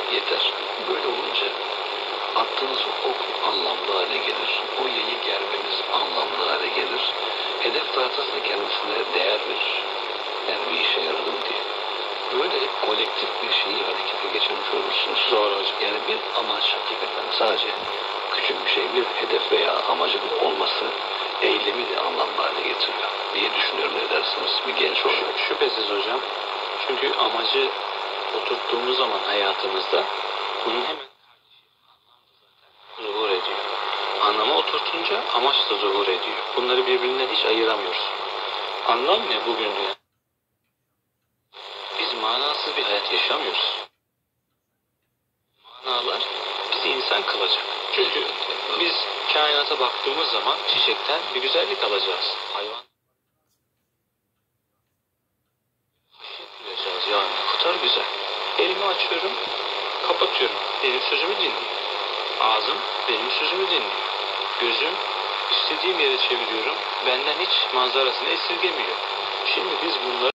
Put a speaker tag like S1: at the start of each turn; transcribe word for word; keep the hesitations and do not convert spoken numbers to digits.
S1: yeter. Böyle olunca attığınız ok anlamlı hale gelir. O yayı germeniz anlamlı hale gelir. Hedef tahtasında kendisine değer verir. Yani bir işe yaradım diye. Böyle kolektif bir şeyi harekete geçirmiş olursunuz.
S2: Doğru hocam.
S1: Yani bir amaç hakikaten sadece küçük bir şey, bir hedef veya amacın olması eylemi de anlamlı hale getiriyor diye düşünüyorum. Ne dersiniz bir genç olarak?
S2: Şüphesiz hocam. Çünkü amacı oturttuğumuz zaman hayatımızda bunun hemen zuhur ediyor. Anlamı oturtunca amaç da zuhur ediyor. Bunları birbirinden hiç ayıramıyoruz. Anlam ne bugün diye? Biz manasız bir hayat yaşamıyoruz. Manalar bizi insan kılacak. Çünkü biz kainata baktığımız zaman çiçekten bir güzellik alacağız. Hayvan duyacağız ya ne kadar güzel. Elimi açıyorum, kapatıyorum. Benim sözümü dinliyor. Ağzım benim sözümü dinliyor. Gözüm istediğim yere çeviriyorum. Benden hiç manzarasını esirgemiyor. Şimdi biz bunları